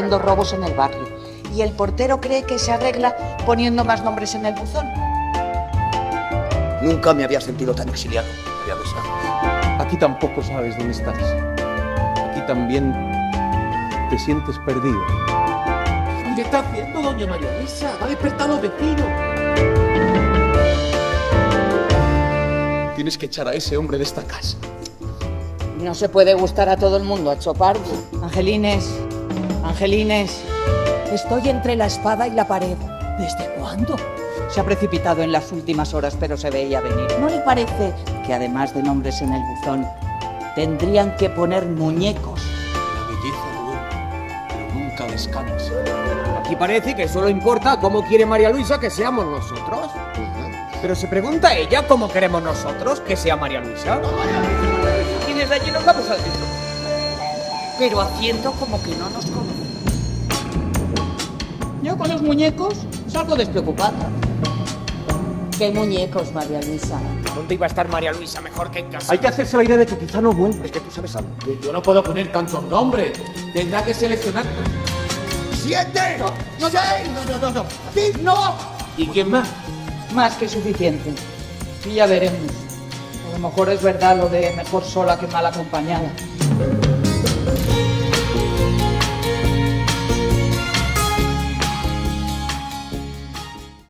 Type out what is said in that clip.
habiendo robos en el barrio. Y el portero cree que se arregla poniendo más nombres en el buzón. Nunca me había sentido tan exiliado, María Luisa. Aquí tampoco sabes dónde estás. Aquí también te sientes perdido. ¿Qué está haciendo doña María Luisa? Va a despertar a los vecinos. Tienes que echar a ese hombre de esta casa. No se puede gustar a todo el mundo, a Chopardo. Angelines, Angelines, estoy entre la espada y la pared. ¿Desde cuándo? Se ha precipitado en las últimas horas, pero se veía venir. ¿No le parece que además de nombres en el buzón, tendrían que poner muñecos? La belleza duele, pero nunca descansa. Aquí parece que solo importa cómo quiere María Luisa que seamos nosotros. Pero se pregunta ella cómo queremos nosotros que sea María Luisa. Y desde allí nos vamos al centro. Pero haciendo como que no nos conocen. Yo con los muñecos salgo despreocupada. ¿Qué muñecos, María Luisa? ¿Dónde iba a estar María Luisa mejor que en casa? Hay que hacerse la idea de que quizá no vuelva. Es que tú sabes algo. Yo no puedo poner tantos nombres. Tendrá que seleccionar. 7, 6, No. 5, no. ¿Y quién más? Más que suficiente. Y ya veremos. A lo mejor es verdad lo de mejor sola que mal acompañada.